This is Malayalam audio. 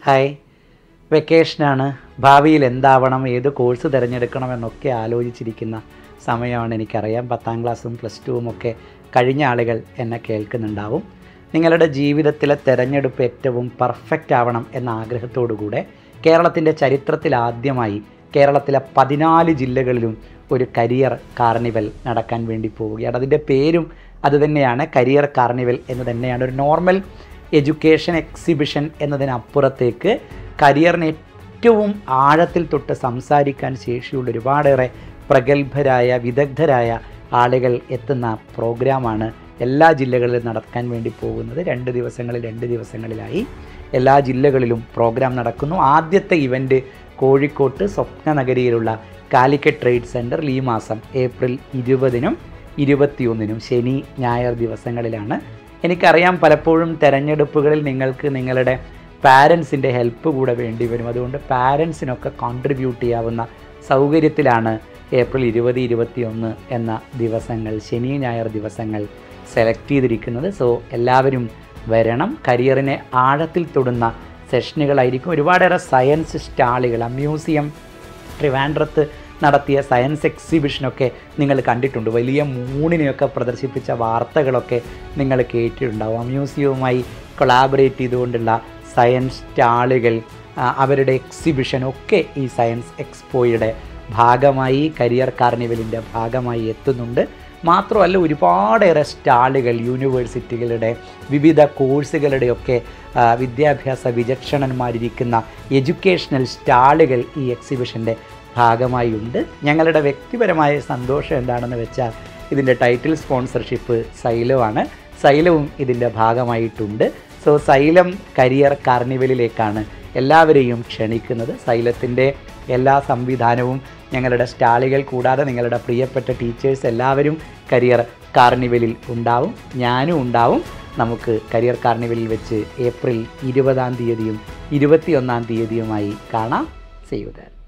ഹായ്, വെക്കേഷനാണ്. ഭാവിയിൽ എന്താവണം, ഏത് കോഴ്സ് തിരഞ്ഞെടുക്കണമെന്നൊക്കെ ആലോചിച്ചിരിക്കുന്ന സമയമാണ് എനിക്കറിയാം. 10ാം ക്ലാസ്സും +2 ഒക്കെ കഴിഞ്ഞ ആളുകൾ എന്നെ കേൾക്കുന്നുണ്ടാവും. നിങ്ങളുടെ ജീവിതത്തിലെ തിരഞ്ഞെടുപ്പ് ഏറ്റവും പെർഫെക്റ്റ് ആവണം എന്ന ആഗ്രഹത്തോടുകൂടെ കേരളത്തിൻ്റെ ചരിത്രത്തിൽ ആദ്യമായി കേരളത്തിലെ 14 ജില്ലകളിലും ഒരു കരിയർ കാർണിവൽ നടക്കാൻ വേണ്ടി പോവുകയാണ്. അതിൻ്റെ പേരും അതുതന്നെയാണ്, കരിയർ കാർണിവൽ എന്ന് തന്നെയാണ്. ഒരു നോർമൽ എഡ്യൂക്കേഷൻ എക്സിബിഷൻ എന്നതിനപ്പുറത്തേക്ക് കരിയറിന് ഏറ്റവും ആഴത്തിൽ തൊട്ട് സംസാരിക്കാൻ ശേഷിയുള്ള ഒരുപാടേറെ പ്രഗത്ഭരായ വിദഗ്ധരായ ആളുകൾ എത്തുന്ന പ്രോഗ്രാമാണ് എല്ലാ ജില്ലകളിലും നടക്കാൻ വേണ്ടി പോകുന്നത്. 2 ദിവസങ്ങളിലായി എല്ലാ ജില്ലകളിലും പ്രോഗ്രാം നടക്കുന്നു. ആദ്യത്തെ ഇവൻ്റ് കോഴിക്കോട്ട് സ്വപ്നനഗരിയിലുള്ള കാലിക്കറ്റ് ട്രേഡ് സെൻറ്ററിൽ ഈ മാസം ഏപ്രിൽ 20-നും 21-നും ശനി ഞായർ ദിവസങ്ങളിലാണ്. എനിക്കറിയാം, പലപ്പോഴും തിരഞ്ഞെടുപ്പുകളിൽ നിങ്ങൾക്ക് നിങ്ങളുടെ പാരൻസിൻ്റെ ഹെൽപ്പ് കൂടെ വേണ്ടി വരും. അതുകൊണ്ട് പാരൻസിനൊക്കെ കോൺട്രിബ്യൂട്ട് ചെയ്യാവുന്ന സൗകര്യത്തിലാണ് ഏപ്രിൽ 20, 21 എന്ന ദിവസങ്ങൾ, ശനി ഞായർ ദിവസങ്ങൾ സെലക്ട് ചെയ്തിരിക്കുന്നത്. സോ എല്ലാവരും വരണം. കരിയറിനെ ആഴത്തിൽ തൊടുന്ന സെഷനുകളായിരിക്കും. ഒരുപാടേറെ സയൻസ് സ്റ്റാളുകൾ, മ്യൂസിയം ട്രിവാൻഡ്രത്ത് നടത്തിയ സയൻസ് എക്സിബിഷനൊക്കെ നിങ്ങൾ കണ്ടിട്ടുണ്ട്. വലിയ മൂണിനെയൊക്കെ പ്രദർശിപ്പിച്ച വാർത്തകളൊക്കെ നിങ്ങൾ കേട്ടിട്ടുണ്ടാവും. മ്യൂസിയവുമായി കൊളാബറേറ്റ് ചെയ്തുകൊണ്ടുള്ള സയൻസ് സ്റ്റാളുകൾ, അവരുടെ എക്സിബിഷനൊക്കെ ഈ സയൻസ് എക്സ്പോയുടെ ഭാഗമായി, കരിയർ കാർണിവലിൻ്റെ ഭാഗമായി എത്തുന്നുണ്ട്. മാത്രമല്ല, ഒരുപാടേറെ സ്റ്റാളുകൾ, യൂണിവേഴ്സിറ്റികളുടെ വിവിധ കോഴ്സുകളുടെയൊക്കെ വിദ്യാഭ്യാസ വിചക്ഷണന്മാരിരിക്കുന്ന എഡ്യൂക്കേഷണൽ സ്റ്റാളുകൾ ഈ എക്സിബിഷൻ്റെ ഭാഗമായി ഉണ്ട്. ഞങ്ങളുടെ വ്യക്തിപരമായ സന്തോഷം എന്താണെന്ന് വെച്ചാൽ, ഇതിൻ്റെ ടൈറ്റിൽ സ്പോൺസർഷിപ്പ് സൈലമാണ്. സൈലവും ഇതിൻ്റെ ഭാഗമായിട്ടുണ്ട്. സോ സൈലം കരിയർ കാർണിവലിലേക്കാണ് എല്ലാവരെയും ക്ഷണിക്കുന്നത്. സൈലത്തിൻ്റെ എല്ലാ സംവിധാനവും ഞങ്ങളുടെ സ്റ്റാളുകൾ കൂടാതെ നിങ്ങളുടെ പ്രിയപ്പെട്ട ടീച്ചേഴ്സ് എല്ലാവരും കരിയർ കാർണിവലിൽ ഉണ്ടാവും. ഞാനും ഉണ്ടാവും. നമുക്ക് കരിയർ കാർണിവലിൽ വെച്ച് ഏപ്രിൽ 20-ാം തീയതിയും 21-ാം തീയതിയുമായി കാണാം. See you there.